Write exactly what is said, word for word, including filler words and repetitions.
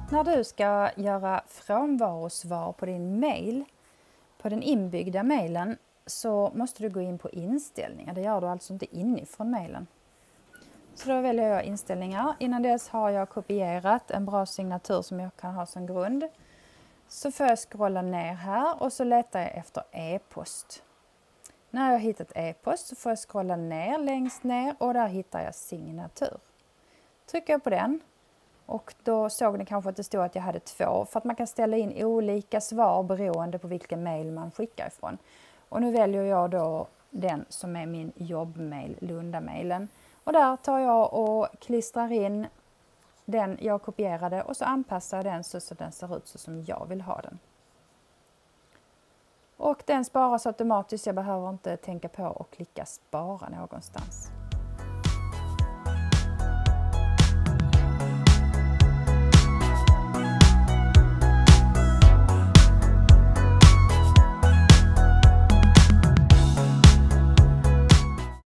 När du ska göra frånvarosvar på din mail, på den inbyggda mailen, så måste du gå in på inställningar. Det gör du alltså inte inifrån mailen. Så då väljer jag inställningar. Innan dess har jag kopierat en bra signatur som jag kan ha som grund. Så får jag scrolla ner här och så letar jag efter e-post. När jag har hittat e-post så får jag scrolla ner längst ner och där hittar jag signatur. Trycker jag på den och då såg ni kanske att det stod att jag hade två, för att man kan ställa in olika svar beroende på vilken mail man skickar ifrån. Och nu väljer jag då den som är min jobbmail, Lunda-mailen. Och där tar jag och klistrar in den jag kopierade och så anpassar jag den så att den ser ut så som jag vill ha den. Och den sparas automatiskt, jag behöver inte tänka på att klicka spara någonstans.